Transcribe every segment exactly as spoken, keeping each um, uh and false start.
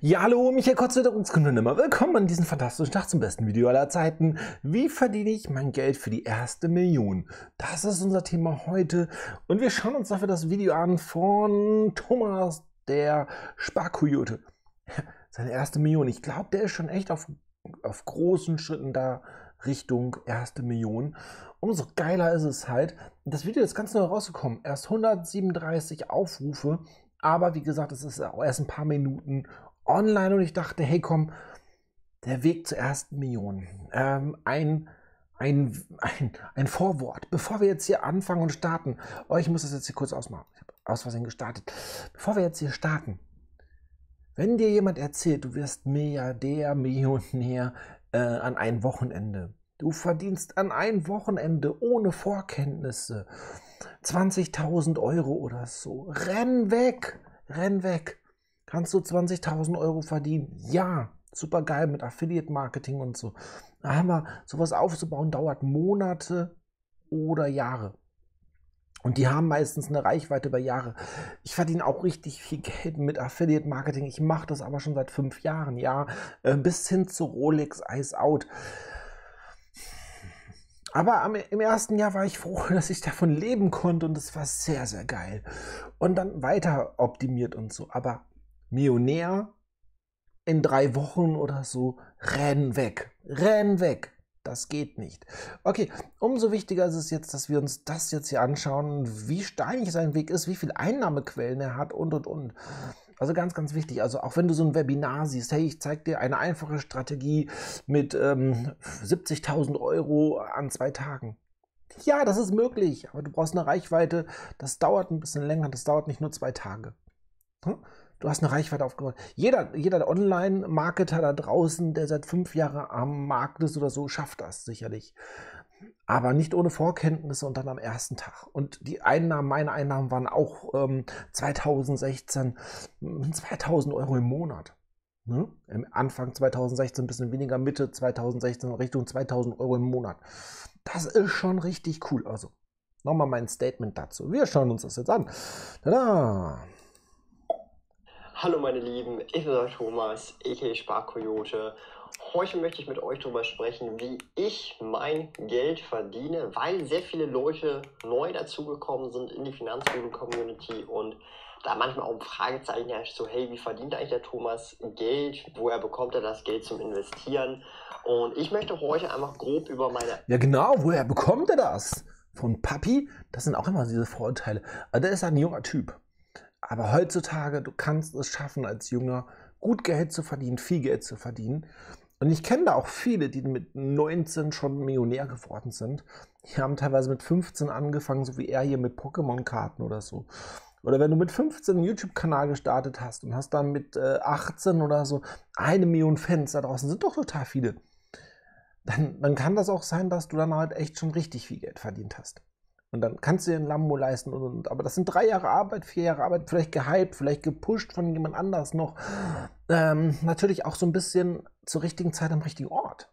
Ja, hallo, Michael Kotze-Kunde immer. Willkommen an diesem fantastischen Tag zum besten Video aller Zeiten. Wie verdiene ich mein Geld für die erste Million? Das ist unser Thema heute und wir schauen uns dafür das Video an von Thomas, der Sparkoyote. Seine erste Million. Ich glaube, der ist schon echt auf, auf großen Schritten da Richtung erste Million. Umso geiler ist es halt. Das Video ist ganz neu rausgekommen. Erst hundertsiebenunddreißig Aufrufe. Aber wie gesagt, es ist auch erst ein paar Minuten online und ich dachte, hey komm, der Weg zur ersten Million. Ähm, ein, ein, ein, ein Vorwort. Bevor wir jetzt hier anfangen und starten, oh, ich muss das jetzt hier kurz ausmachen. Ich habe aus Versehen gestartet. Bevor wir jetzt hier starten, wenn dir jemand erzählt, du wirst Milliardär, Millionär äh, an einem Wochenende, du verdienst an einem Wochenende ohne Vorkenntnisse zwanzigtausend Euro oder so. Renn weg, renn weg. Kannst du zwanzigtausend Euro verdienen? Ja, super geil mit Affiliate-Marketing und so. Aber sowas aufzubauen dauert Monate oder Jahre. Und die haben meistens eine Reichweite über Jahre. Ich verdiene auch richtig viel Geld mit Affiliate-Marketing. Ich mache das aber schon seit fünf Jahren, ja, bis hin zu Rolex Eyes Out. Aber am, im ersten Jahr war ich froh, dass ich davon leben konnte und es war sehr, sehr geil. Und dann weiter optimiert und so. Aber Millionär in drei Wochen oder so, renn weg, renn weg. Das geht nicht. Okay, umso wichtiger ist es jetzt, dass wir uns das jetzt hier anschauen, wie steinig sein Weg ist, wie viele Einnahmequellen er hat und, und, und. Also ganz, ganz wichtig. Also auch wenn du so ein Webinar siehst, hey, ich zeige dir eine einfache Strategie mit ähm, siebzigtausend Euro an zwei Tagen. Ja, das ist möglich, aber du brauchst eine Reichweite. Das dauert ein bisschen länger, das dauert nicht nur zwei Tage. Hm? Du hast eine Reichweite aufgebaut. Jeder, jeder Online-Marketer da draußen, der seit fünf Jahren am Markt ist oder so, schafft das sicherlich. Aber nicht ohne Vorkenntnisse und dann am ersten Tag. Und die Einnahmen, meine Einnahmen waren auch ähm, zweitausendsechzehn zweitausend Euro im Monat. Ne? Im Anfang zweitausendsechzehn ein bisschen weniger, Mitte zweitausendsechzehn Richtung zweitausend Euro im Monat. Das ist schon richtig cool. Also nochmal mein Statement dazu. Wir schauen uns das jetzt an. Tada! Hallo meine Lieben, ich bin der Thomas, aka Sparkoyote. Heute möchte ich mit euch darüber sprechen, wie ich mein Geld verdiene, weil sehr viele Leute neu dazugekommen sind in die Finanzguru-Community und da manchmal auch ein Fragezeichen herrscht, so hey, wie verdient eigentlich der Thomas Geld, woher bekommt er das Geld zum Investieren? Und ich möchte heute einfach grob über meine... Ja genau, woher bekommt er das? Von Papi? Das sind auch immer diese Vorurteile. Also der ist ein junger Typ. Aber heutzutage, du kannst es schaffen, als Junger gut Geld zu verdienen, viel Geld zu verdienen. Und ich kenne da auch viele, die mit neunzehn schon Millionär geworden sind. Die haben teilweise mit fünfzehn angefangen, so wie er hier mit Pokémon-Karten oder so. Oder wenn du mit fünfzehn einen YouTube-Kanal gestartet hast und hast dann mit äh, achtzehn oder so eine Million Fans, da draußen sind doch total viele. Dann, dann kann das auch sein, dass du dann halt echt schon richtig viel Geld verdient hast. Und dann kannst du dir ein Lambo leisten und, und aber das sind drei Jahre Arbeit, vier Jahre Arbeit, vielleicht gehypt, vielleicht gepusht von jemand anders noch. Ähm, natürlich auch so ein bisschen zur richtigen Zeit am richtigen Ort.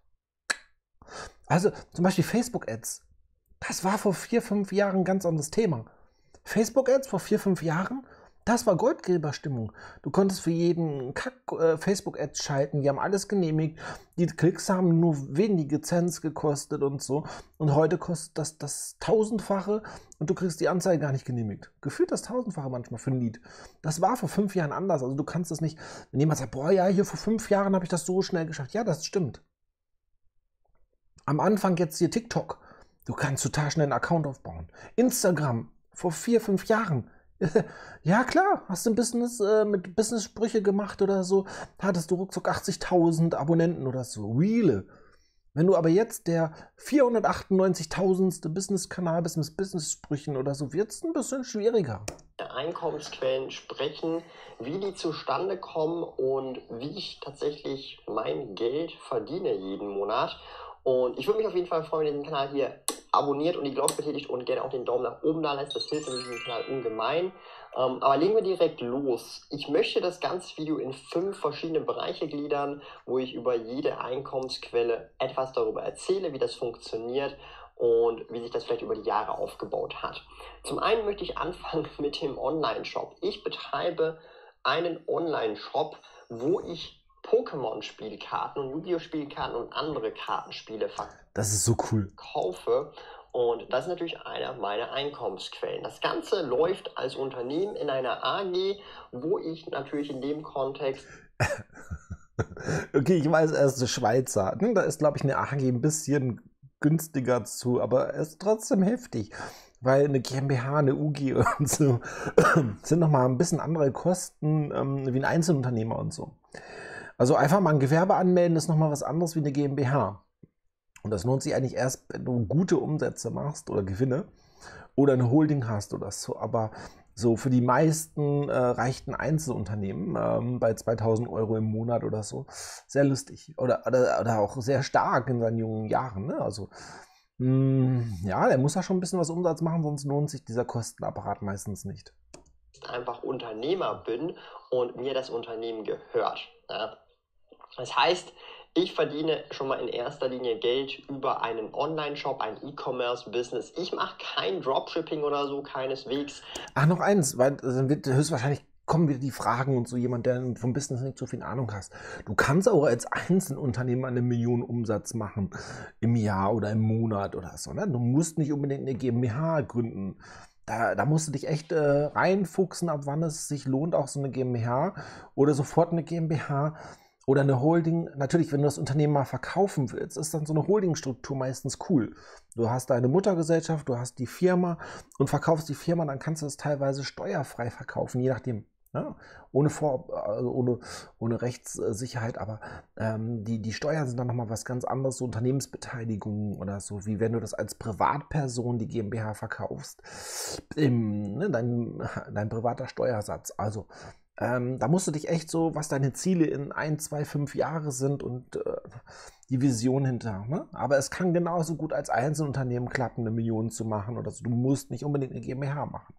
Also zum Beispiel Facebook-Ads. Das war vor vier, fünf Jahren ein ganz anderes Thema. Facebook-Ads vor vier, fünf Jahren, das war Goldgräberstimmung. Du konntest für jeden Kack äh, Facebook-Ads schalten, die haben alles genehmigt. Die Klicks haben nur wenige Cents gekostet und so. Und heute kostet das das Tausendfache und du kriegst die Anzeige gar nicht genehmigt. Gefühlt das Tausendfache manchmal für ein Lied. Das war vor fünf Jahren anders. Also du kannst das nicht, wenn jemand sagt, boah, ja, hier vor fünf Jahren habe ich das so schnell geschafft. Ja, das stimmt. Am Anfang jetzt hier TikTok. Du kannst total schnell einen Account aufbauen. Instagram vor vier, fünf Jahren. Ja klar, hast du ein Business äh, mit Business-Sprüche gemacht oder so, hattest du ruckzuck achtzigtausend Abonnenten oder so, Reale. Wenn du aber jetzt der vierhundertachtundneunzigtausendste Business-Kanal bist mit Business-Sprüchen oder so, wird es ein bisschen schwieriger. Einkommensquellen sprechen, wie die zustande kommen und wie ich tatsächlich mein Geld verdiene jeden Monat. Und ich würde mich auf jeden Fall freuen, wenn ihr den Kanal hier abonniert und die Glocke betätigt und gerne auch den Daumen nach oben da lässt. Das hilft mir diesem Kanal ungemein. Ähm, aber legen wir direkt los. Ich möchte das ganze Video in fünf verschiedene Bereiche gliedern, wo ich über jede Einkommensquelle etwas darüber erzähle, wie das funktioniert und wie sich das vielleicht über die Jahre aufgebaut hat. Zum einen möchte ich anfangen mit dem Online-Shop. Ich betreibe einen Online-Shop, wo ich Pokémon-Spielkarten und Yu-Gi-Oh!-Spielkarten und andere Kartenspiele Das ist so cool. verkaufe. Und das ist natürlich einer meiner Einkommensquellen. Das Ganze läuft als Unternehmen in einer A G, wo ich natürlich in dem Kontext... Okay, ich weiß, er ist der Schweizer. Da ist, glaube ich, eine A G ein bisschen günstiger zu, aber er ist trotzdem heftig. Weil eine GmbH, eine U G und so sind nochmal ein bisschen andere Kosten ähm, wie ein Einzelunternehmer und so. Also einfach mal ein Gewerbe anmelden ist nochmal was anderes wie eine GmbH. Und das lohnt sich eigentlich erst, wenn du gute Umsätze machst oder Gewinne oder eine Holding hast oder so. Aber so für die meisten äh, reicht ein Einzelunternehmen ähm, bei zweitausend Euro im Monat oder so sehr lustig. Oder, oder, oder auch sehr stark in seinen jungen Jahren. Ne? Also mh, ja, der muss ja schon ein bisschen was Umsatz machen, sonst lohnt sich dieser Kostenapparat meistens nicht. Einfach Unternehmer bin und mir das Unternehmen gehört. Ja? Das heißt, ich verdiene schon mal in erster Linie Geld über einen Online-Shop, ein E-Commerce-Business. Ich mache kein Dropshipping oder so, keineswegs. Ach, noch eins, weil dann wird höchstwahrscheinlich kommen wieder die Fragen und so jemand, der vom Business nicht so viel Ahnung hast. Du kannst auch als Einzelunternehmer eine Million Umsatz machen im Jahr oder im Monat oder so. Ne? Du musst nicht unbedingt eine GmbH gründen. Da, da musst du dich echt äh, reinfuchsen, ab wann es sich lohnt, auch so eine GmbH oder sofort eine GmbH. Oder eine Holding, natürlich, wenn du das Unternehmen mal verkaufen willst, ist dann so eine Holdingstruktur meistens cool. Du hast deine Muttergesellschaft, du hast die Firma und verkaufst die Firma, dann kannst du das teilweise steuerfrei verkaufen, je nachdem. Ja? Ohne, Vor also ohne, ohne Rechtssicherheit, aber ähm, die, die Steuern sind dann nochmal was ganz anderes, so Unternehmensbeteiligungen oder so, wie wenn du das als Privatperson die GmbH verkaufst. Im, ne, dein, dein privater Steuersatz. Also Ähm, da musst du dich echt so, was deine Ziele in ein, zwei, fünf Jahre sind und äh, die Vision hinter. Ne? Aber es kann genauso gut als Einzelunternehmen klappen, eine Million zu machen oder so. Du musst nicht unbedingt eine GmbH machen.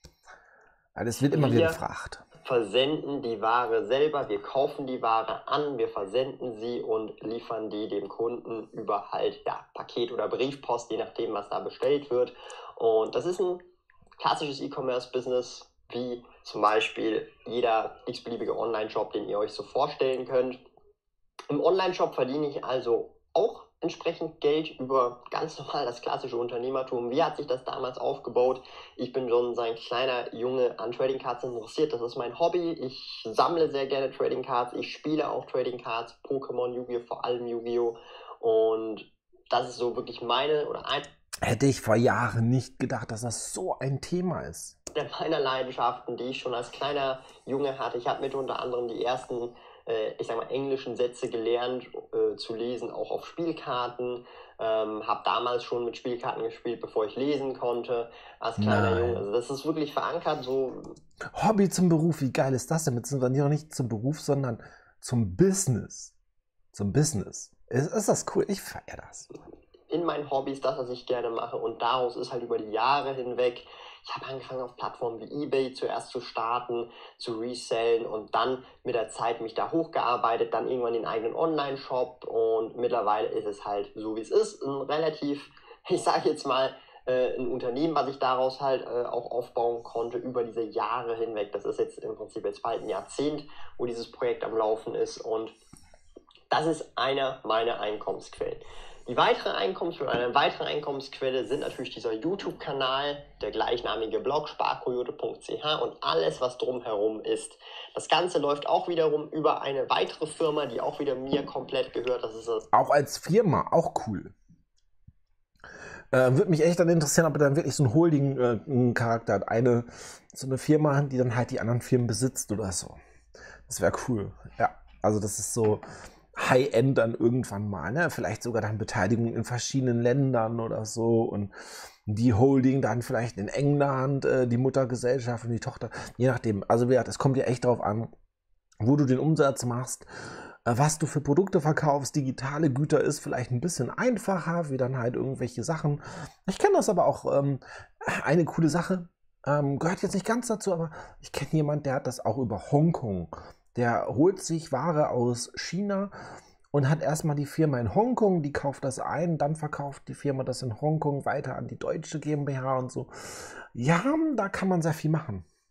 Weil es wird immer wieder gefragt. Wir versenden die Ware selber, wir kaufen die Ware an, wir versenden sie und liefern die dem Kunden über halt ja, Paket oder Briefpost, je nachdem, was da bestellt wird. Und das ist ein klassisches E-Commerce-Business, wie zum Beispiel jeder x-beliebige Online-Shop, den ihr euch so vorstellen könnt. Im Online-Shop verdiene ich also auch entsprechend Geld über ganz normal das klassische Unternehmertum. Wie hat sich das damals aufgebaut? Ich bin schon sein kleiner Junge an Trading Cards interessiert. Das ist mein Hobby. Ich sammle sehr gerne Trading Cards. Ich spiele auch Trading Cards, Pokémon, Yu-Gi-Oh!, vor allem Yu-Gi-Oh! Und das ist so wirklich meine oder ein... Hätte ich vor Jahren nicht gedacht, dass das so ein Thema ist. Der meiner Leidenschaften, die ich schon als kleiner Junge hatte. Ich habe mit unter anderem die ersten, äh, ich sag mal, englischen Sätze gelernt äh, zu lesen, auch auf Spielkarten. Ähm, habe damals schon mit Spielkarten gespielt, bevor ich lesen konnte, als kleiner Nein. Junge. Also das ist wirklich verankert so. Hobby zum Beruf, wie geil ist das denn? Jetzt sind wir noch nicht zum Beruf, sondern zum Business. Zum Business. Ist, ist das cool? Ich feiere das. In meinen Hobbys, das, was ich gerne mache. Und daraus ist halt über die Jahre hinweg, ich habe angefangen auf Plattformen wie eBay zuerst zu starten, zu resellen und dann mit der Zeit mich da hochgearbeitet, dann irgendwann den eigenen Online-Shop und mittlerweile ist es halt so, wie es ist, ein relativ, ich sage jetzt mal, äh, ein Unternehmen, was ich daraus halt äh, auch aufbauen konnte über diese Jahre hinweg. Das ist jetzt im Prinzip jetzt bald ein Jahrzehnt, wo dieses Projekt am Laufen ist und das ist einer meiner Einkommensquellen. Die weitere Einkommensquelle, eine weitere Einkommensquelle sind natürlich dieser YouTube-Kanal, der gleichnamige Blog sparkoyote punkt c h und alles, was drumherum ist. Das Ganze läuft auch wiederum über eine weitere Firma, die auch wieder mir komplett gehört. Das ist das. Auch als Firma, auch cool. Äh, würde mich echt dann interessieren, ob er dann wirklich so einen Holding-Charakter äh, hat. Eine, so eine Firma, die dann halt die anderen Firmen besitzt oder so. Das wäre cool. Ja, also das ist so High-End dann irgendwann mal, ne? Vielleicht sogar dann Beteiligung in verschiedenen Ländern oder so und die Holding dann vielleicht in England, äh, die Muttergesellschaft und die Tochter, je nachdem. Also wie gesagt, es kommt ja echt darauf an, wo du den Umsatz machst, äh, was du für Produkte verkaufst. Digitale Güter ist vielleicht ein bisschen einfacher, wie dann halt irgendwelche Sachen. Ich kenne das aber auch, ähm, eine coole Sache, ähm, gehört jetzt nicht ganz dazu, aber ich kenne jemanden, der hat das auch über Hongkong. Der holt sich Ware aus China und hat erstmal die Firma in Hongkong, die kauft das ein, dann verkauft die Firma das in Hongkong weiter an die deutsche GmbH und so. Ja, da kann man sehr viel machen.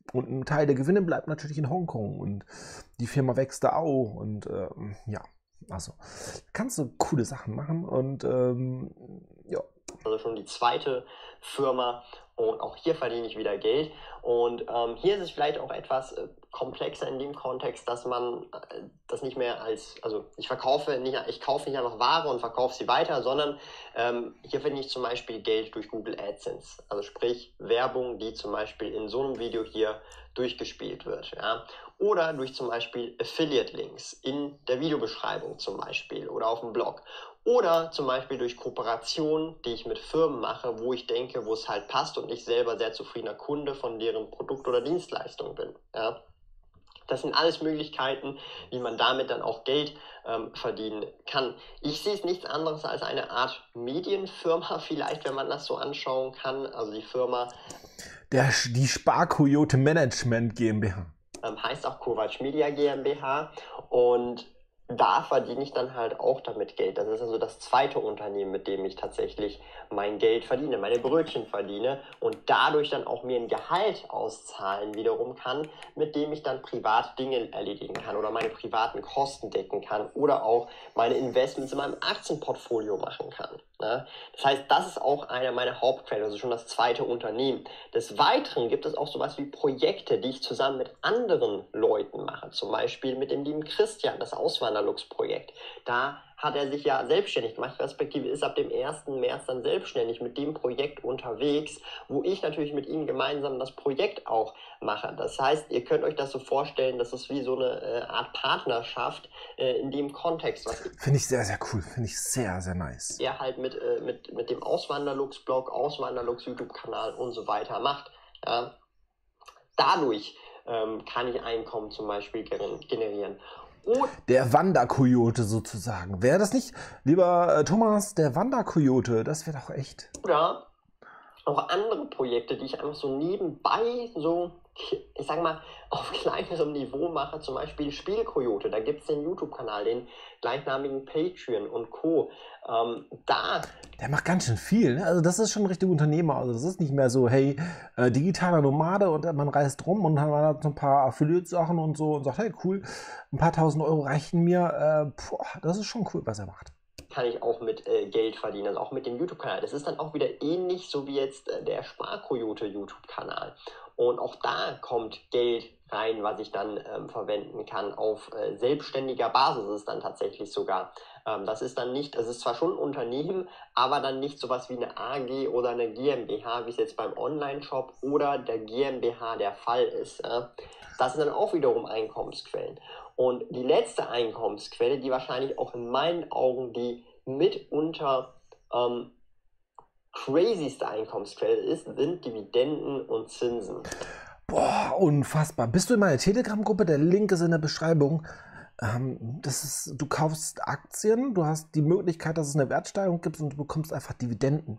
Und ein Teil der Gewinne bleibt natürlich in Hongkong und die Firma wächst da auch. Und ähm, ja, also kannst du coole Sachen machen und ähm, ja. Also schon die zweite Firma und auch hier verdiene ich wieder Geld. Und ähm, hier ist es vielleicht auch etwas äh, komplexer in dem Kontext, dass man äh, das nicht mehr als, also ich verkaufe nicht, ich kaufe nicht einfach Ware und verkaufe sie weiter, sondern ähm, hier finde ich zum Beispiel Geld durch Google AdSense. Also sprich Werbung, die zum Beispiel in so einem Video hier durchgespielt wird. Ja? Oder durch zum Beispiel Affiliate-Links in der Videobeschreibung zum Beispiel oder auf dem Blog. Oder zum Beispiel durch Kooperationen, die ich mit Firmen mache, wo ich denke, wo es halt passt und ich selber sehr zufriedener Kunde von deren Produkt oder Dienstleistung bin. Ja? Das sind alles Möglichkeiten, wie man damit dann auch Geld ähm, verdienen kann. Ich sehe es nichts anderes als eine Art Medienfirma vielleicht, wenn man das so anschauen kann. Also die Firma Der, die Sparkoyote Management GmbH. Ähm, heißt auch Kovac Media GmbH und da verdiene ich dann halt auch damit Geld. Das ist also das zweite Unternehmen, mit dem ich tatsächlich mein Geld verdiene, meine Brötchen verdiene und dadurch dann auch mir ein Gehalt auszahlen wiederum kann, mit dem ich dann privat Dinge erledigen kann oder meine privaten Kosten decken kann oder auch meine Investments in meinem Aktienportfolio machen kann. Ne? Das heißt, das ist auch einer meiner Hauptquellen, also schon das zweite Unternehmen. Des Weiteren gibt es auch sowas wie Projekte, die ich zusammen mit anderen Leuten mache. Zum Beispiel mit dem lieben Christian, das Auswanderlux-Projekt. Da hat er sich ja selbstständig gemacht, respektive ist ab dem ersten März dann selbstständig mit dem Projekt unterwegs, wo ich natürlich mit ihm gemeinsam das Projekt auch mache. Das heißt, ihr könnt euch das so vorstellen, das ist wie so eine äh, Art Partnerschaft äh, in dem Kontext. Finde ich sehr, sehr cool, finde ich sehr, sehr nice. Er halt mit, äh, mit, mit dem Auswanderlux-Blog, Auswanderlux-YouTube-Kanal und so weiter macht. Ja. Dadurch ähm, kann ich Einkommen zum Beispiel generieren. Und der Wanderkoyote sozusagen. Wäre das nicht, lieber äh, Thomas, der Wanderkoyote? Das wäre doch echt. Oder auch andere Projekte, die ich einfach so nebenbei so, ich sag mal, auf kleinerem Niveau mache, zum Beispiel Spielkoyote. Da gibt es den YouTube-Kanal, den gleichnamigen Patreon und Co. Ähm, da. Der macht ganz schön viel, ne? Also das ist schon ein richtiger Unternehmer. Also das ist nicht mehr so, hey, äh, digitaler Nomade und man reist rum und dann hat so ein paar Affiliate-Sachen und so und sagt, hey, cool, ein paar tausend Euro reichen mir. Äh, boah, das ist schon cool, was er macht. Kann ich auch mit äh, Geld verdienen, also auch mit dem YouTube-Kanal. Das ist dann auch wieder ähnlich, so wie jetzt äh, der Sparkoyote YouTube-Kanal. Und auch da kommt Geld rein, was ich dann ähm, verwenden kann. Auf äh, selbstständiger Basis ist es dann tatsächlich sogar. Ähm, das ist dann nicht, es ist zwar schon ein Unternehmen, aber dann nicht sowas wie eine A G oder eine GmbH, wie es jetzt beim Online-Shop oder der GmbH der Fall ist. Äh. Das sind dann auch wiederum Einkommensquellen. Und die letzte Einkommensquelle, die wahrscheinlich auch in meinen Augen die mitunter ähm, crazyste Einkommensquelle ist, sind Dividenden und Zinsen. Boah, unfassbar. Bist du in meiner Telegram-Gruppe? Der Link ist in der Beschreibung. Ähm, das ist, du kaufst Aktien, du hast die Möglichkeit, dass es eine Wertsteigerung gibt und du bekommst einfach Dividenden.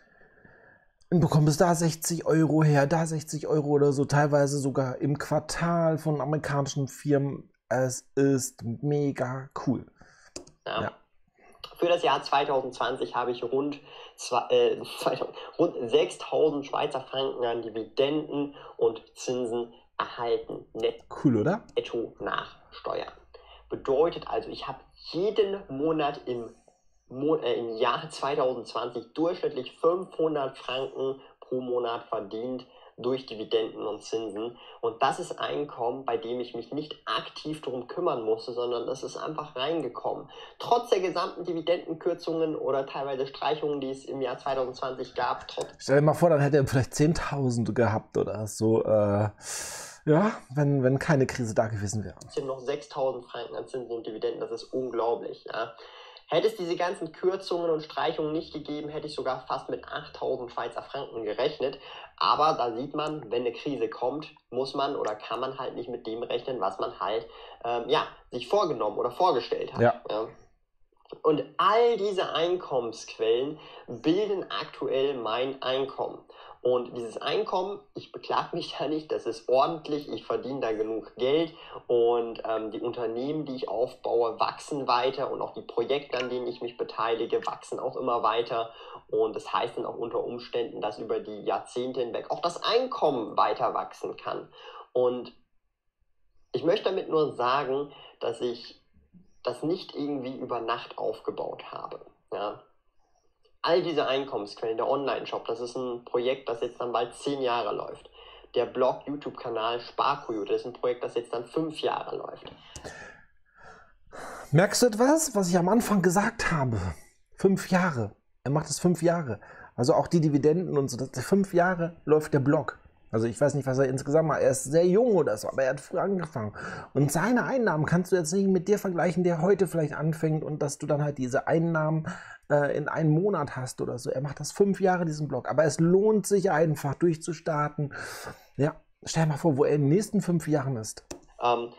Und bekommst da sechzig Euro her, da sechzig Euro oder so, teilweise sogar im Quartal von amerikanischen Firmen. Es ist mega cool. Ja. Ja. Für das Jahr zwanzig zwanzig habe ich rund, zwei, äh, rund sechstausend Schweizer Franken an Dividenden und Zinsen erhalten. Net cool, oder? Netto nach Steuern. Bedeutet also, ich habe jeden Monat im, Mo äh, im Jahr zwanzig zwanzig durchschnittlich fünfhundert Franken pro Monat verdient durch Dividenden und Zinsen. Und das ist Einkommen, bei dem ich mich nicht aktiv darum kümmern musste, sondern das ist einfach reingekommen. Trotz der gesamten Dividendenkürzungen oder teilweise Streichungen, die es im Jahr zwanzig zwanzig gab. Stell dir mal vor, dann hätte er vielleicht zehntausend gehabt oder so. Äh, ja, wenn, wenn keine Krise da gewesen wäre. Es sind noch sechstausend Franken an Zinsen und Dividenden, das ist unglaublich. Ja. Hätte es diese ganzen Kürzungen und Streichungen nicht gegeben, hätte ich sogar fast mit achttausend Schweizer Franken gerechnet. Aber da sieht man, wenn eine Krise kommt, muss man oder kann man halt nicht mit dem rechnen, was man halt ähm, ja, sich vorgenommen oder vorgestellt hat. Ja. Ja. Und all diese Einkommensquellen bilden aktuell mein Einkommen. Und dieses Einkommen, ich beklage mich da nicht, das ist ordentlich, ich verdiene da genug Geld und ähm, die Unternehmen, die ich aufbaue, wachsen weiter und auch die Projekte, an denen ich mich beteilige, wachsen auch immer weiter. Und das heißt dann auch unter Umständen, dass über die Jahrzehnte hinweg auch das Einkommen weiter wachsen kann. Und ich möchte damit nur sagen, dass ich das nicht irgendwie über Nacht aufgebaut habe. Ja? All diese Einkommensquellen, der Online-Shop, das ist ein Projekt, das jetzt dann bald zehn Jahre läuft. Der Blog, YouTube-Kanal Sparkoyote, das ist ein Projekt, das jetzt dann fünf Jahre läuft. Merkst du etwas, was ich am Anfang gesagt habe? Fünf Jahre. Er macht es fünf Jahre. Also auch die Dividenden und so. Das, fünf Jahre läuft der Blog. Also ich weiß nicht, was er insgesamt macht. Er ist sehr jung oder so, aber er hat früh angefangen. Und seine Einnahmen kannst du jetzt nicht mit dir vergleichen, der heute vielleicht anfängt und dass du dann halt diese Einnahmen äh, in einem Monat hast oder so. Er macht das fünf Jahre, diesen Blog. Aber es lohnt sich einfach, durchzustarten. Ja, stell dir mal vor, wo er in den nächsten fünf Jahren ist. Ähm,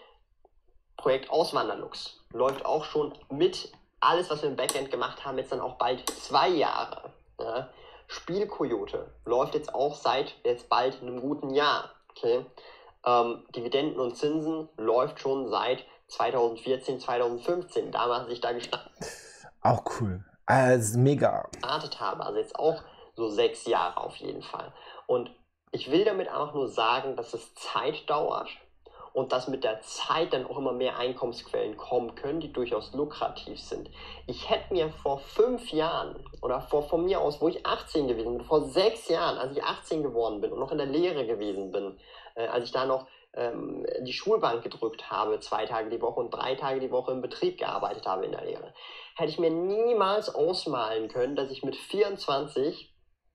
Projekt Auswanderlux läuft auch schon mit alles, was wir im Backend gemacht haben, jetzt dann auch bald zwei Jahre. Ja? Spielkoyote läuft jetzt auch seit jetzt bald einem guten Jahr. Okay? Ähm, Dividenden und Zinsen läuft schon seit zweitausendvierzehn, zweitausendfünfzehn. Damals, als ich da gestartet Auch cool. Also mega. habe. Also jetzt auch so sechs Jahre auf jeden Fall. Und ich will damit einfach nur sagen, dass es Zeit dauert und dass mit der Zeit dann auch immer mehr Einkommensquellen kommen können, die durchaus lukrativ sind. Ich hätte mir vor fünf Jahren oder vor, von mir aus, wo ich achtzehn gewesen bin, vor sechs Jahren, als ich achtzehn geworden bin und noch in der Lehre gewesen bin, äh, als ich da noch ähm, die Schulbank gedrückt habe, zwei Tage die Woche und drei Tage die Woche im Betrieb gearbeitet habe in der Lehre, hätte ich mir niemals ausmalen können, dass ich mit vierundzwanzig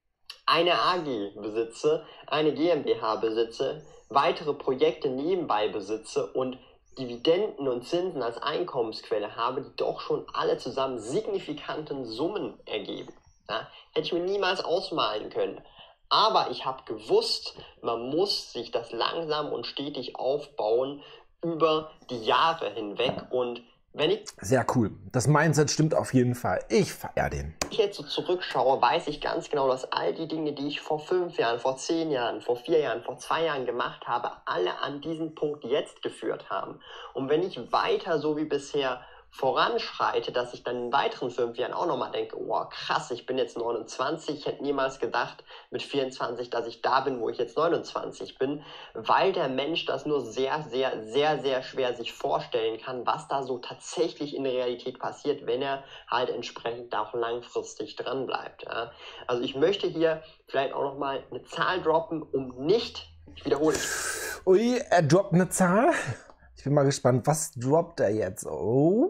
eine A G besitze, eine GmbH besitze, weitere Projekte nebenbei besitze und Dividenden und Zinsen als Einkommensquelle habe, die doch schon alle zusammen signifikanten Summen ergeben. Ja, hätte ich mir niemals ausmalen können. Aber ich habe gewusst, man muss sich das langsam und stetig aufbauen über die Jahre hinweg. Und wenn ich Sehr cool. Das Mindset stimmt auf jeden Fall. Ich feiere den. ich jetzt so zurückschaue, weiß ich ganz genau, dass all die Dinge, die ich vor fünf Jahren, vor zehn Jahren, vor vier Jahren, vor zwei Jahren gemacht habe, alle an diesen Punkt jetzt geführt haben. Und wenn ich weiter so wie bisher voranschreite, dass ich dann in weiteren fünf Jahren auch nochmal denke, oh krass, ich bin jetzt neunundzwanzig, ich hätte niemals gedacht mit vierundzwanzig, dass ich da bin, wo ich jetzt neunundzwanzig bin, weil der Mensch das nur sehr, sehr, sehr, sehr schwer sich vorstellen kann, was da so tatsächlich in der Realität passiert, wenn er halt entsprechend auch langfristig dran bleibt. Ja. Also ich möchte hier vielleicht auch nochmal eine Zahl droppen, um nicht, ich wiederhole. Ui, er droppt eine Zahl. Ich bin mal gespannt, was droppt er jetzt? Oh.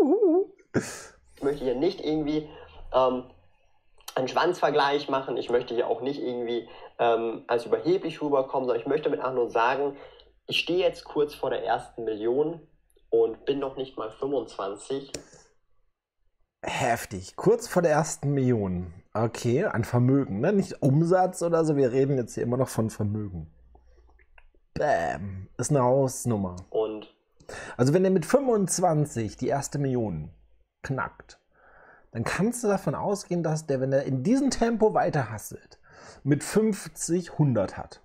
Ich möchte hier nicht irgendwie ähm, einen Schwanzvergleich machen. Ich möchte hier auch nicht irgendwie ähm, als überheblich rüberkommen, sondern ich möchte damit auch nur sagen, ich stehe jetzt kurz vor der ersten Million und bin noch nicht mal fünfundzwanzig. Heftig. Kurz vor der ersten Million. Okay, an Vermögen, ne? Nicht Umsatz oder so. Wir reden jetzt hier immer noch von Vermögen. Bam. Ist eine Hausnummer. Und also wenn er mit fünfundzwanzig die erste Million knackt, dann kannst du davon ausgehen, dass der, wenn er in diesem Tempo weiter hustelt, mit fünfzig hundert hat.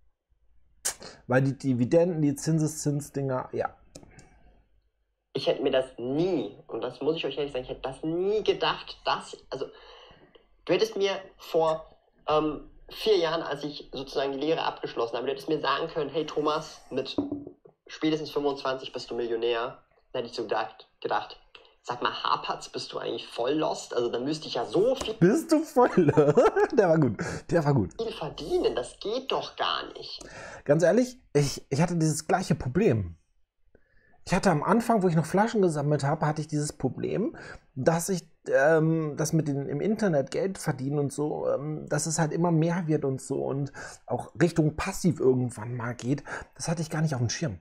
Weil die Dividenden, die Zinseszinsdinger, ja. Ich hätte mir das nie, und das muss ich euch ehrlich sagen, ich hätte das nie gedacht, dass, also, du hättest mir vor ähm, vier Jahren, als ich sozusagen die Lehre abgeschlossen habe, du hättest mir sagen können, hey Thomas, mit spätestens fünfundzwanzig bist du Millionär. Dann hätte ich so gedacht, gedacht, sag mal, hapert's, bist du eigentlich voll lost? Also dann müsste ich ja so viel... Bist du voll? Der war gut, der war gut. ...viel verdienen, das geht doch gar nicht. Ganz ehrlich, ich, ich hatte dieses gleiche Problem. Ich hatte am Anfang, wo ich noch Flaschen gesammelt habe, hatte ich dieses Problem, dass ich ähm, das mit den, im Internet Geld verdienen und so, ähm, dass es halt immer mehr wird und so und auch Richtung passiv irgendwann mal geht. Das hatte ich gar nicht auf dem Schirm.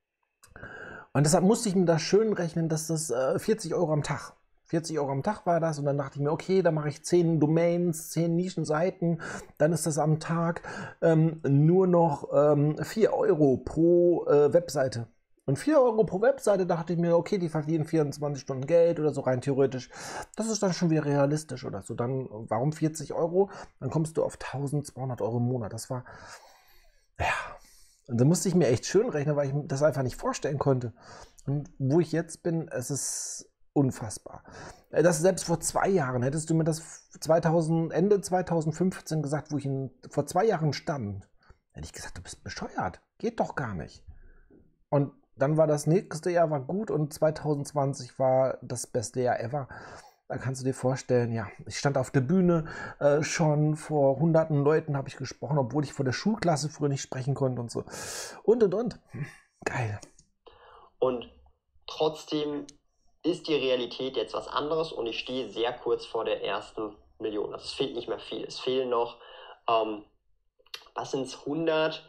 Und deshalb musste ich mir das schön rechnen, dass das äh, vierzig Euro am Tag. vierzig Euro am Tag war das und dann dachte ich mir, okay, dann mache ich zehn Domains, zehn Nischenseiten, dann ist das am Tag ähm, nur noch ähm, vier Euro pro äh, Webseite. Und vier Euro pro Webseite dachte ich mir, okay, die verdienen vierundzwanzig Stunden Geld oder so rein theoretisch. Das ist dann schon wieder realistisch oder so. Dann, warum vierzig Euro? Dann kommst du auf tausendzweihundert Euro im Monat. Das war, ja, und da musste ich mir echt schön rechnen, weil ich mir das einfach nicht vorstellen konnte. Und wo ich jetzt bin, es ist unfassbar. Das selbst vor zwei Jahren, hättest du mir das zweitausend, Ende zweitausendfünfzehn gesagt, wo ich in, vor zwei Jahren stand, hätte ich gesagt, du bist bescheuert. Geht doch gar nicht. Und dann war das nächste Jahr war gut und zwanzig zwanzig war das beste Jahr ever. Da kannst du dir vorstellen, ja, ich stand auf der Bühne, äh, schon vor hunderten Leuten habe ich gesprochen, obwohl ich vor der Schulklasse früher nicht sprechen konnte und so. Und, und, und. Hm, geil. Und trotzdem ist die Realität jetzt was anderes und ich stehe sehr kurz vor der ersten Million. Also es fehlt nicht mehr viel. Es fehlen noch, ähm, was sind es, hundert,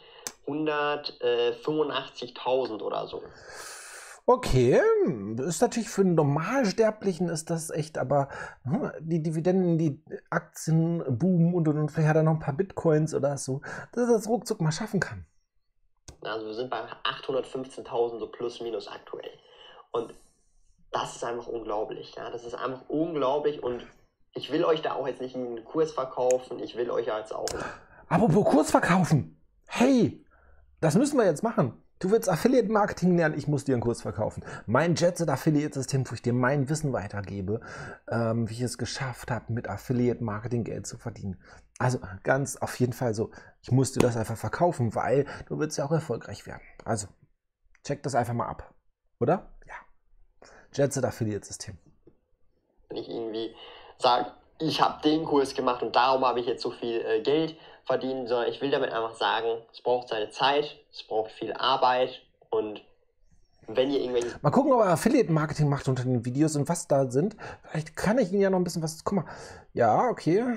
hundertfünfundachtzigtausend oder so. Okay, ist natürlich für einen Normalsterblichen ist das echt, aber hm, die Dividenden, die Aktien boomen und, und, und vielleicht hat er noch ein paar Bitcoins oder so, dass er das ruckzuck mal schaffen kann. Also wir sind bei achthundertfünfzehntausend so plus minus aktuell. Und das ist einfach unglaublich. Ja? Das ist einfach unglaublich und ich will euch da auch jetzt nicht einen Kurs verkaufen. Ich will euch ja jetzt auch... Apropos Kurs verkaufen. Hey, das müssen wir jetzt machen. Du willst Affiliate-Marketing lernen, ich muss dir einen Kurs verkaufen. Mein Jetset-Affiliate-System, wo ich dir mein Wissen weitergebe, ähm, wie ich es geschafft habe, mit Affiliate-Marketing Geld zu verdienen. Also ganz auf jeden Fall so, ich muss dir das einfach verkaufen, weil du willst ja auch erfolgreich werden. Also, check das einfach mal ab. Oder? Ja. Jetset-Affiliate-System. Wenn ich irgendwie sage, ich habe den Kurs gemacht und darum habe ich jetzt so viel äh, Geld verdient, sondern ich will damit einfach sagen, es braucht seine Zeit, es braucht viel Arbeit und wenn ihr irgendwelche... Mal gucken, ob er Affiliate-Marketing macht unter den Videos und was da sind. Vielleicht kann ich Ihnen ja noch ein bisschen was... Guck mal. Ja, okay.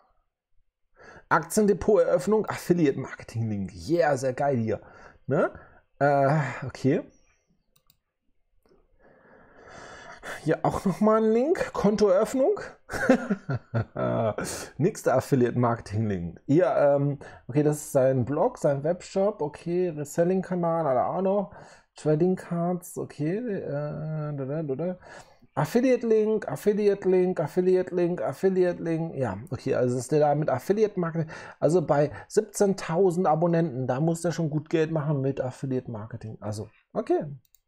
Aktiendepot-Eröffnung, Affiliate-Marketing-Link. Yeah, sehr geil hier. Ne? Äh, okay. Hier auch nochmal ein Link. Kontoeröffnung. Nächster Affiliate-Marketing-Link. Hier, ähm, okay, das ist sein Blog, sein Webshop. Okay, Reselling-Kanal, hat er auch noch. Trading Cards, okay. Äh, da, da, da, da. Affiliate-Link, Affiliate-Link, Affiliate-Link, Affiliate-Link. Ja, okay, also ist der da mit Affiliate-Marketing. Also bei siebzehntausend Abonnenten, da muss der schon gut Geld machen mit Affiliate-Marketing. Also, okay.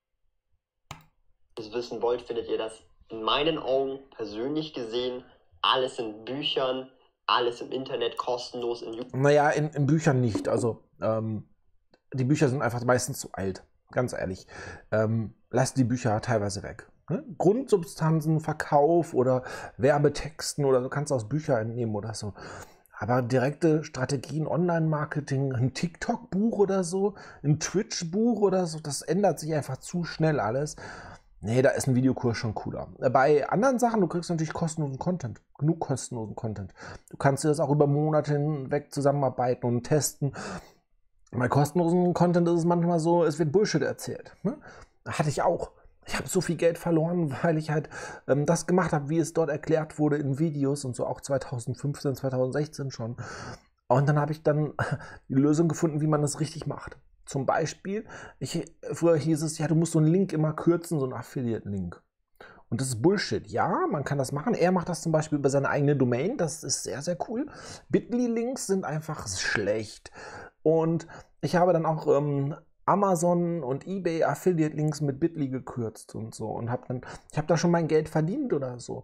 das wissen wollt, findet ihr das in meinen Augen persönlich gesehen alles in Büchern, alles im Internet kostenlos in YouTube. Naja, in, in Büchern nicht. Also ähm, die Bücher sind einfach meistens zu alt, ganz ehrlich. Ähm, lasst die Bücher teilweise weg. Ne? Grundsubstanzen, Verkauf oder Werbetexten oder so kannst du aus Büchern entnehmen oder so. Aber direkte Strategien, Online-Marketing, ein TikTok-Buch oder so, ein Twitch-Buch oder so, das ändert sich einfach zu schnell alles. Nee, da ist ein Videokurs schon cooler. Bei anderen Sachen, du kriegst natürlich kostenlosen Content. Genug kostenlosen Content. Du kannst dir das auch über Monate hinweg zusammenarbeiten und testen. Bei kostenlosen Content ist es manchmal so, es wird Bullshit erzählt. Ne? Hatte ich auch. Ich habe so viel Geld verloren, weil ich halt ähm, das gemacht habe, wie es dort erklärt wurde in Videos und so auch zweitausendfünfzehn, zweitausendsechzehn schon. Und dann habe ich dann die Lösung gefunden, wie man das richtig macht. Zum Beispiel, ich, früher hieß es, ja, du musst so einen Link immer kürzen, so einen Affiliate-Link. Und das ist Bullshit. Ja, man kann das machen. Er macht das zum Beispiel über seine eigene Domain. Das ist sehr, sehr cool. Bitly-Links sind einfach schlecht. Und ich habe dann auch ähm, Amazon und eBay Affiliate-Links mit Bitly gekürzt und so. Und habe dann, ich habe da schon mein Geld verdient oder so.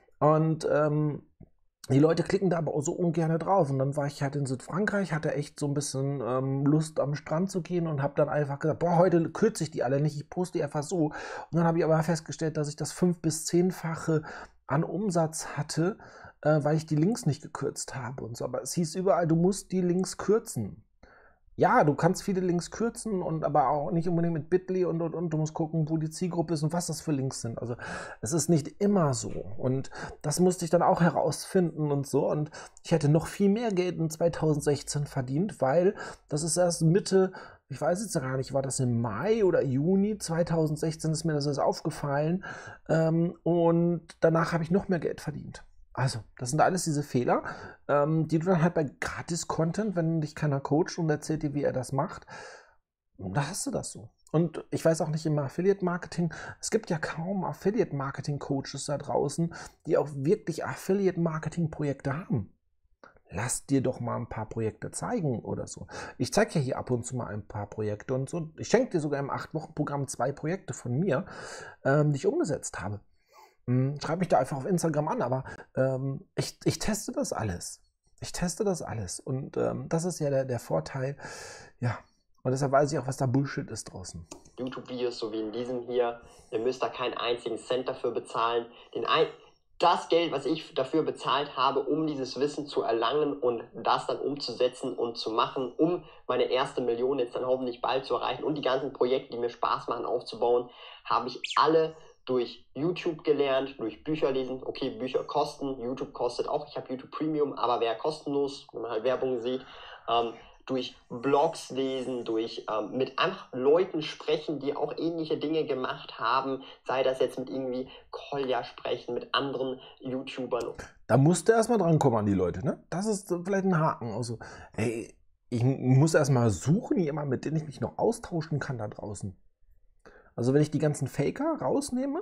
Und ähm, die Leute klicken da aber auch so ungern drauf. Und dann war ich halt in Südfrankreich, hatte echt so ein bisschen ähm, Lust am Strand zu gehen und habe dann einfach gesagt, boah, heute kürze ich die alle nicht, ich poste die einfach so. Und dann habe ich aber festgestellt, dass ich das fünf- bis zehnfache an Umsatz hatte, äh, weil ich die Links nicht gekürzt habe und so. Aber es hieß überall, du musst die Links kürzen. Ja, du kannst viele Links kürzen und aber auch nicht unbedingt mit Bitly und, und, und. Du musst gucken, wo die Zielgruppe ist und was das für Links sind. Also es ist nicht immer so. Und das musste ich dann auch herausfinden und so. Und ich hätte noch viel mehr Geld in zweitausendsechzehn verdient, weil das ist erst Mitte, ich weiß jetzt gar nicht, war das im Mai oder Juni zweitausendsechzehn ist mir das erst aufgefallen. Ähm, und danach habe ich noch mehr Geld verdient. Also, das sind alles diese Fehler, ähm, die du dann halt bei Gratis-Content, wenn dich keiner coacht und erzählt dir, wie er das macht, Da hast du das so. Und ich weiß auch nicht im Affiliate-Marketing, es gibt ja kaum Affiliate-Marketing-Coaches da draußen, die auch wirklich Affiliate-Marketing-Projekte haben. Lass dir doch mal ein paar Projekte zeigen oder so. Ich zeige ja hier ab und zu mal ein paar Projekte und so. Ich schenke dir sogar im acht Wochen Programm zwei Projekte von mir, ähm, die ich umgesetzt habe. Hm, schreib mich da einfach auf Instagram an, aber ähm, ich, ich teste das alles. Ich teste das alles. Und ähm, das ist ja der, der Vorteil. Ja. Und deshalb weiß ich auch, was da Bullshit ist draußen. YouTube-Videos, so wie in diesem hier, ihr müsst da keinen einzigen Cent dafür bezahlen. Den ein das Geld, was ich dafür bezahlt habe, um dieses Wissen zu erlangen und das dann umzusetzen und zu machen, um meine erste Million jetzt dann hoffentlich bald zu erreichen und die ganzen Projekte, die mir Spaß machen, aufzubauen, habe ich alle durch YouTube gelernt, durch Bücher lesen. Okay, Bücher kosten, YouTube kostet auch. Ich habe YouTube Premium, aber wäre kostenlos, wenn man halt Werbung sieht. Ähm, durch Blogs lesen, durch ähm, mit einfach Leuten sprechen, die auch ähnliche Dinge gemacht haben, sei das jetzt mit irgendwie Kolja sprechen, mit anderen YouTubern. Da musst du erstmal drankommen an die Leute, ne? Das ist vielleicht ein Haken. Also, ey, ich muss erstmal suchen, jemanden, mit dem ich mich noch austauschen kann da draußen. Also, wenn ich die ganzen Faker rausnehme,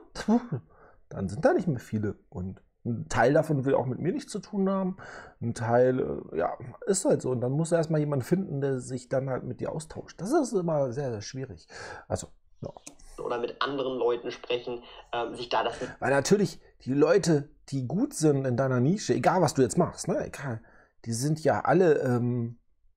dann sind da nicht mehr viele. Und ein Teil davon will auch mit mir nichts zu tun haben. Ein Teil, äh, ja, ist halt so. Und dann muss er erstmal jemanden finden, der sich dann halt mit dir austauscht. Das ist immer sehr, sehr schwierig. Also, ja. Oder mit anderen Leuten sprechen, ähm, sich da das... Weil natürlich die Leute, die gut sind in deiner Nische, egal was du jetzt machst, ne, egal, die sind ja alle ähm,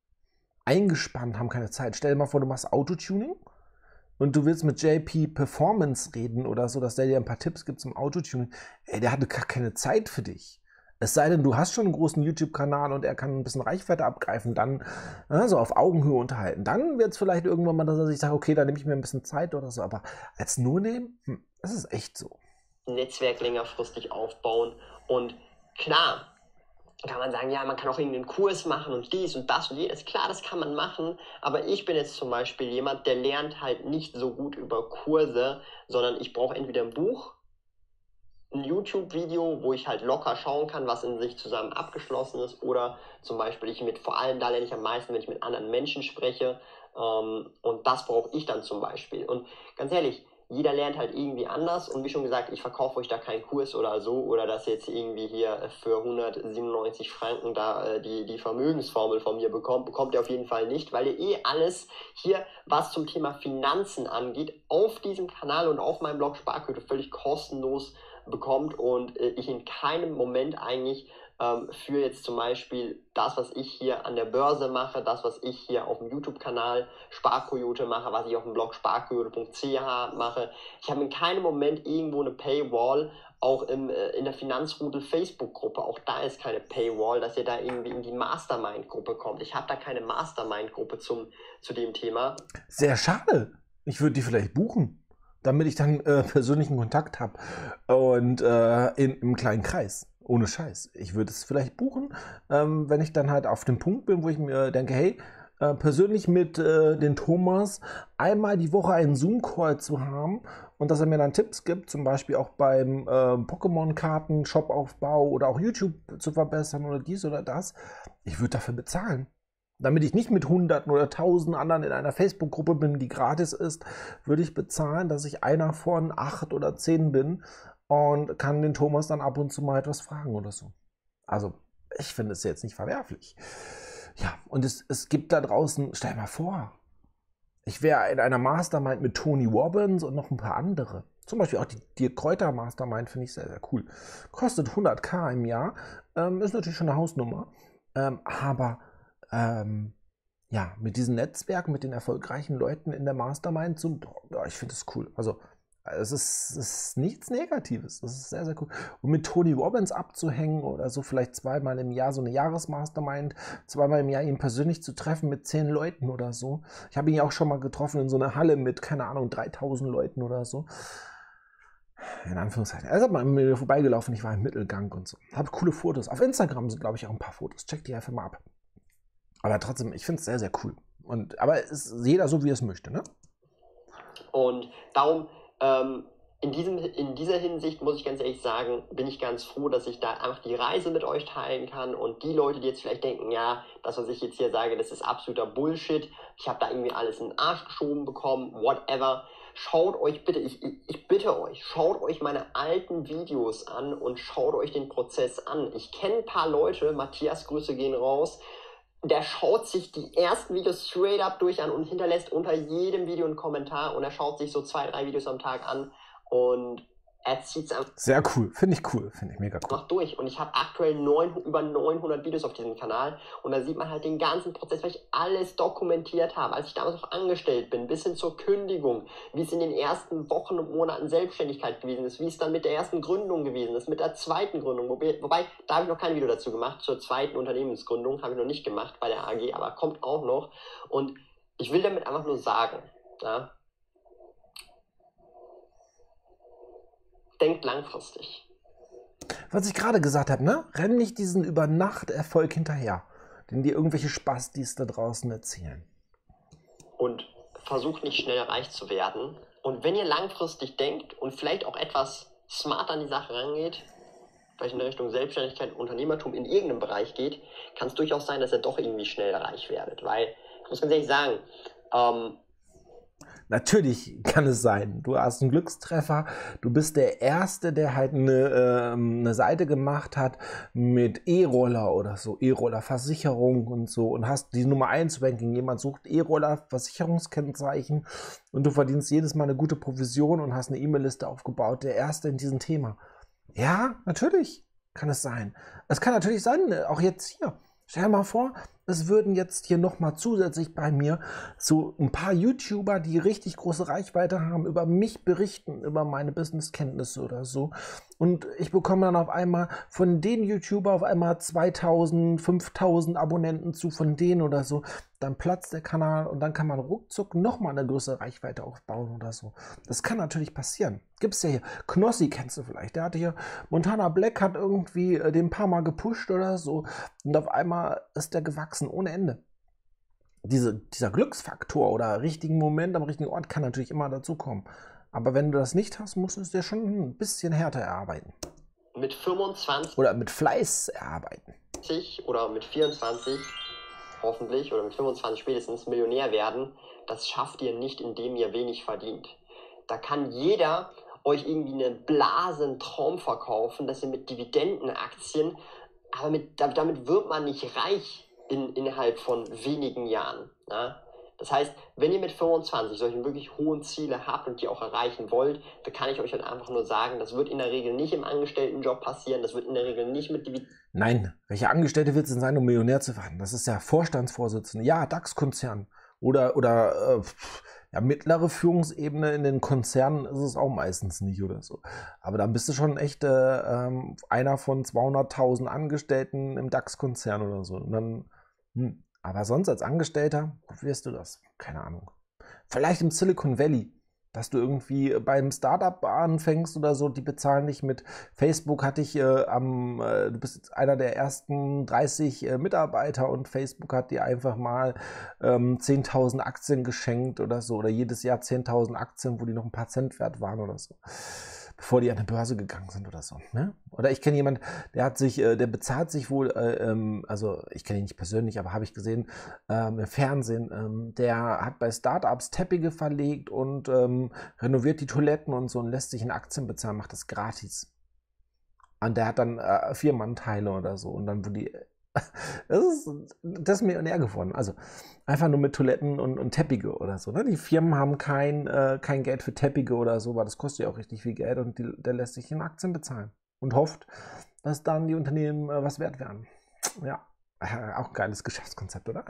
eingespannt, haben keine Zeit. Stell dir mal vor, du machst Autotuning und du willst mit J P Performance reden oder so, dass der dir ein paar Tipps gibt zum Autotuning. Ey, der hatte gar keine Zeit für dich. Es sei denn, du hast schon einen großen YouTube-Kanal und er kann ein bisschen Reichweite abgreifen, dann ja, so auf Augenhöhe unterhalten. Dann wird es vielleicht irgendwann mal, dass er sich sagt, okay, da nehme ich mir ein bisschen Zeit oder so. Aber als nur nehmen, hm, das ist echt so. Netzwerk längerfristig aufbauen. Und klar, kann man sagen, ja, man kann auch irgendeinen Kurs machen und dies und das und jenes. Klar, das kann man machen, aber ich bin jetzt zum Beispiel jemand, der lernt halt nicht so gut über Kurse, sondern ich brauche entweder ein Buch, ein YouTube-Video, wo ich halt locker schauen kann, was in sich zusammen abgeschlossen ist, oder zum Beispiel ich mit, vor allem da lerne ich am meisten, wenn ich mit anderen Menschen spreche, ähm, und das brauche ich dann zum Beispiel. Und ganz ehrlich, jeder lernt halt irgendwie anders und wie schon gesagt, ich verkaufe euch da keinen Kurs oder so oder dass ihr jetzt irgendwie hier für hundertsiebenundneunzig Franken da äh, die, die Vermögensformel von mir bekommt, bekommt ihr auf jeden Fall nicht, weil ihr eh alles hier, was zum Thema Finanzen angeht, auf diesem Kanal und auf meinem Blog Sparquote völlig kostenlos bekommt und äh, ich in keinem Moment eigentlich ähm, für jetzt zum Beispiel das, was ich hier an der Börse mache, das, was ich hier auf dem YouTube-Kanal Sparkoyote mache, was ich auf dem Blog sparkoyote punkt c h mache. Ich habe in keinem Moment irgendwo eine Paywall, auch im, äh, in der Finanzrudel Facebook-Gruppe, auch da ist keine Paywall, dass ihr da irgendwie in die Mastermind-Gruppe kommt. Ich habe da keine Mastermind-Gruppe zum, zu dem Thema. Sehr schade. Ich würde die vielleicht buchen, damit ich dann äh, persönlichen Kontakt habe und äh, in, im kleinen Kreis. Ohne Scheiß. Ich würde es vielleicht buchen, ähm, wenn ich dann halt auf dem Punkt bin, wo ich mir denke, hey, äh, persönlich mit äh, den Thomas einmal die Woche einen Zoom-Call zu haben und dass er mir dann Tipps gibt, zum Beispiel auch beim äh, Pokémon-Karten, Shop-Aufbau oder auch YouTube zu verbessern oder dies oder das. Ich würde dafür bezahlen. Damit ich nicht mit Hunderten oder Tausenden anderen in einer Facebook-Gruppe bin, die gratis ist, würde ich bezahlen, dass ich einer von acht oder zehn bin und kann den Thomas dann ab und zu mal etwas fragen oder so. Also, ich finde es jetzt nicht verwerflich. Ja, und es, es gibt da draußen, stell mal vor, ich wäre in einer Mastermind mit Tony Robbins und noch ein paar andere. Zum Beispiel auch die Dirk Kräuter Mastermind finde ich sehr, sehr cool. Kostet hunderttausend im Jahr, ähm, ist natürlich schon eine Hausnummer, ähm, aber ähm, ja, mit diesem Netzwerk, mit den erfolgreichen Leuten in der Mastermind, so, ja, ich finde es cool. Also, es ist, es ist nichts Negatives. Das ist sehr, sehr cool. Und mit Tony Robbins abzuhängen oder so vielleicht zweimal im Jahr so eine Jahresmastermind, zweimal im Jahr ihn persönlich zu treffen mit zehn Leuten oder so. Ich habe ihn ja auch schon mal getroffen in so einer Halle mit, keine Ahnung, dreitausend Leuten oder so. In Anführungszeichen. Er ist aber an mir vorbeigelaufen, ich war im Mittelgang und so. Habe coole Fotos. Auf Instagram sind, glaube ich, auch ein paar Fotos. Checkt die einfach mal ab. Aber trotzdem, ich finde es sehr, sehr cool. Und, aber es ist jeder so, wie er es möchte, ne? Und darum, ähm, in, diesem, in dieser Hinsicht muss ich ganz ehrlich sagen, bin ich ganz froh, dass ich da einfach die Reise mit euch teilen kann und die Leute, die jetzt vielleicht denken, ja, das, was ich jetzt hier sage, das ist absoluter Bullshit, ich habe da irgendwie alles in den Arsch geschoben bekommen, whatever. Schaut euch bitte, ich, ich, ich bitte euch, schaut euch meine alten Videos an und schaut euch den Prozess an. Ich kenne ein paar Leute, Matthias, Grüße gehen raus, der schaut sich die ersten Videos straight up durch an und hinterlässt unter jedem Video einen Kommentar und er schaut sich so zwei, drei Videos am Tag an und er zieht es einfach Sehr cool, finde ich cool, finde ich mega cool. durch. Und ich habe aktuell neun, über neunhundert Videos auf diesem Kanal und da sieht man halt den ganzen Prozess, weil ich alles dokumentiert habe, als ich damals noch angestellt bin, bis hin zur Kündigung, wie es in den ersten Wochen und Monaten Selbstständigkeit gewesen ist, wie es dann mit der ersten Gründung gewesen ist, mit der zweiten Gründung, wobei, wobei da habe ich noch kein Video dazu gemacht, zur zweiten Unternehmensgründung habe ich noch nicht gemacht bei der A G, aber kommt auch noch. Und ich will damit einfach nur sagen, ja, denkt langfristig. Was ich gerade gesagt habe, ne? Renn nicht diesen Über-Nacht-Erfolg hinterher, den dir irgendwelche Spastis da draußen erzählen. Und versucht nicht schnell reich zu werden. Und wenn ihr langfristig denkt und vielleicht auch etwas smart an die Sache rangeht, vielleicht in Richtung Selbstständigkeit, Unternehmertum in irgendeinem Bereich geht, kann es durchaus sein, dass ihr doch irgendwie schnell reich werdet. Weil, ich muss ganz ehrlich sagen, ähm, Natürlich kann es sein. Du hast einen Glückstreffer. Du bist der Erste, der halt eine, ähm, eine Seite gemacht hat mit E-Roller oder so, E-Roller-Versicherung und so und hast die Nummer eins Ranking. Jemand sucht E-Roller-Versicherungskennzeichen und du verdienst jedes Mal eine gute Provision und hast eine E-Mail-Liste aufgebaut. Der Erste in diesem Thema. Ja, natürlich kann es sein. Es kann natürlich sein, auch jetzt hier. Stell dir mal vor, es würden jetzt hier nochmal zusätzlich bei mir so ein paar YouTuber, die richtig große Reichweite haben, über mich berichten, über meine Businesskenntnisse oder so. Und ich bekomme dann auf einmal von den YouTuber auf einmal zweitausend, fünftausend Abonnenten zu, von denen oder so. Dann platzt der Kanal und dann kann man ruckzuck nochmal eine größere Reichweite aufbauen oder so. Das kann natürlich passieren. Gibt es ja hier. Knossi kennst du vielleicht. Der hatte hier, Montana Black hat irgendwie den ein paar Mal gepusht oder so. Und auf einmal ist der gewachsen ohne Ende. Diese, dieser Glücksfaktor oder richtigen Moment am richtigen Ort kann natürlich immer dazu kommen. Aber wenn du das nicht hast, musst du es dir schon ein bisschen härter erarbeiten. Mit fünfundzwanzig oder mit Fleiß erarbeiten. Oder mit vierundzwanzig hoffentlich oder mit fünfundzwanzig spätestens Millionär werden. Das schafft ihr nicht, indem ihr wenig verdient. Da kann jeder euch irgendwie eine Blase, einen Traum verkaufen, dass ihr mit Dividendenaktien, aber mit, damit wird man nicht reich in, innerhalb von wenigen Jahren. Ne? Das heißt, wenn ihr mit fünfundzwanzig solche wirklich hohen Ziele habt und die auch erreichen wollt, dann kann ich euch halt einfach nur sagen, das wird in der Regel nicht im Angestelltenjob passieren, das wird in der Regel nicht mit Dividenden. Nein, welcher Angestellte wird es denn sein, um Millionär zu werden? Das ist ja Vorstandsvorsitzende, ja, DAX-Konzern oder, oder äh, ja, mittlere Führungsebene in den Konzernen ist es auch meistens nicht oder so. Aber dann bist du schon echt äh, äh, einer von zweihunderttausend Angestellten im DAX-Konzern oder so. Und dann, hm. Aber sonst als Angestellter, wo wirst du das? Keine Ahnung. Vielleicht im Silicon Valley, dass du irgendwie beim Startup anfängst oder so, die bezahlen dich mit Facebook, hatte ich äh, am, äh, du bist jetzt einer der ersten dreißig äh, Mitarbeiter und Facebook hat dir einfach mal ähm, zehntausend Aktien geschenkt oder so, oder jedes Jahr zehntausend Aktien, wo die noch ein paar Cent wert waren oder so, bevor die an die Börse gegangen sind oder so. Ne? Oder ich kenne jemanden, der hat sich, äh, der bezahlt sich wohl, äh, ähm, also ich kenne ihn nicht persönlich, aber habe ich gesehen ähm, im Fernsehen, ähm, der hat bei Startups Teppiche verlegt und ähm, renoviert die Toiletten und so und lässt sich in Aktien bezahlen, macht das gratis. Und der hat dann äh, Firmenanteile oder so und dann wo die Das ist, das ist Millionär geworden. Also einfach nur mit Toiletten und, und Teppiche oder so. Ne? Die Firmen haben kein, äh, kein Geld für Teppiche oder so, weil das kostet ja auch richtig viel Geld und die, der lässt sich in Aktien bezahlen und hofft, dass dann die Unternehmen äh, was wert werden. Ja, äh, auch ein geiles Geschäftskonzept, oder?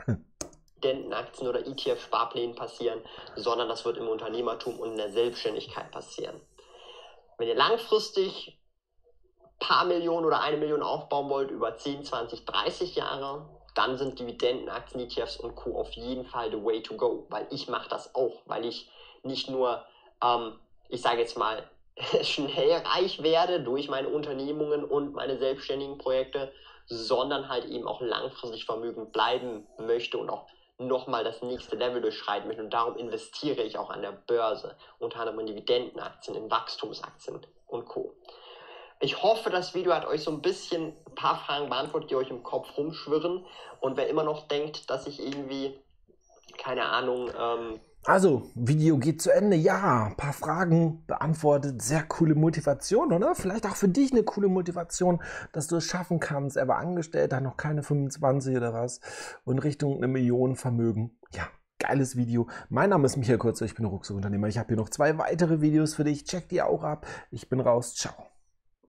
Aktien oder E T F-Sparplänen passieren, sondern das wird im Unternehmertum und in der Selbstständigkeit passieren. Wenn ihr langfristig paar Millionen oder eine Million aufbauen wollt über zehn, zwanzig, dreißig Jahre, dann sind Dividendenaktien, E T Fs und Co. auf jeden Fall the way to go, weil ich mache das auch, weil ich nicht nur, ähm, ich sage jetzt mal, schnell reich werde durch meine Unternehmungen und meine selbstständigen Projekte, sondern halt eben auch langfristig vermögend bleiben möchte und auch nochmal das nächste Level durchschreiten möchte. Und darum investiere ich auch an der Börse, unter anderem in Dividendenaktien, in Wachstumsaktien und Co. Ich hoffe, das Video hat euch so ein bisschen ein paar Fragen beantwortet, die euch im Kopf rumschwirren. Und wer immer noch denkt, dass ich irgendwie, keine Ahnung... Ähm also, Video geht zu Ende. Ja, ein paar Fragen beantwortet. Sehr coole Motivation, oder? Vielleicht auch für dich eine coole Motivation, dass du es schaffen kannst. Er war Angestellter, noch keine fünfundzwanzig oder was. Und Richtung eine Million Vermögen. Ja, geiles Video. Mein Name ist Michael Kurzer, ich bin Rucksuck-Unternehmer. Ich habe hier noch zwei weitere Videos für dich. Check die auch ab. Ich bin raus. Ciao.